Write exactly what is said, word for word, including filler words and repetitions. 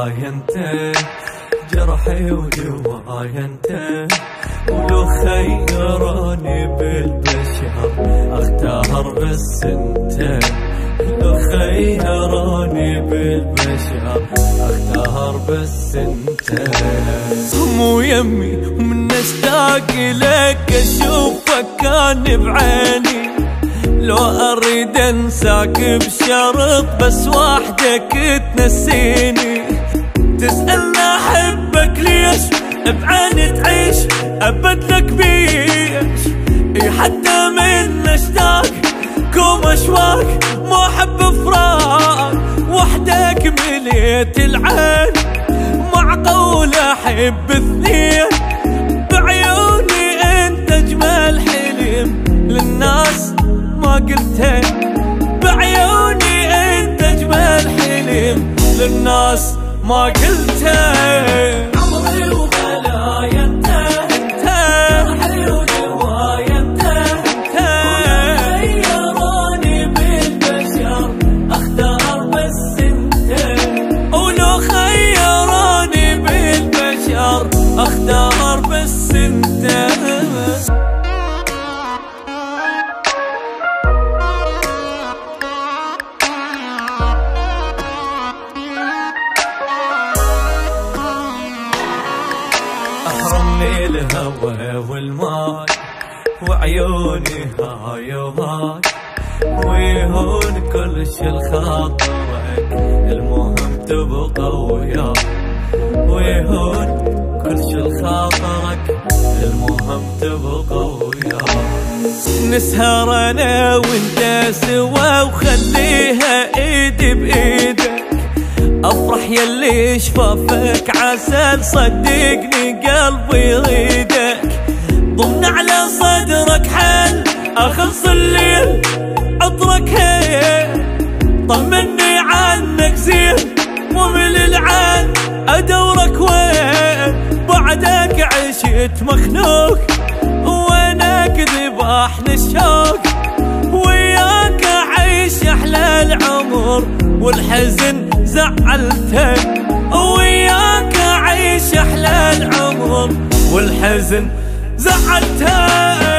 هواي انت، جرحي ودواي انت. ولو خيروني بالبشر اختار بس انت، لو خيروني بالبشر اختار بس انت. مو يمي ومن اشتاق لك اشوفك كان بعيني، لو اريد انساك بشرط بس وحدك تنسيني. تسألني احبك ليش بعيني تعيش ابد لك بيش، حتى من اشتاق كوم اشواق مو احب فراق. وحدك مليت العين معقول احب اثنين، بعيوني انت اجمل حلم للناس ما قلتين. بعيوني انت اجمل حلم للناس ما قلتين. عمري وبلايا انت، انت جرحي ودوايا انت، انت خيروني بالبشر اختار بس انت. ولو خيروني بالبشر اختار بس انت. أحرمني الهوى والماي وعيوني هاي وهاي، ويهون كل شي لخاطرك المهم تبقى وياي. ويهون كل شي لخاطرك المهم تبقى وياي. نسهر انا وانت سوا وخليها ايدي بايدك، افرح يلي شفافك عسل صدقني قلبي يريدك. ضمن على صدرك حل اخلص الليل عطرك هي، طمني عنك زين مو من العين ادورك وين. بعدك عشت مخنوق وينك ذبحني الشوق، وياك اعيش احلى العمر والحزن زعلتك. وياك اعيش احلى العمر والحزن زعلتك.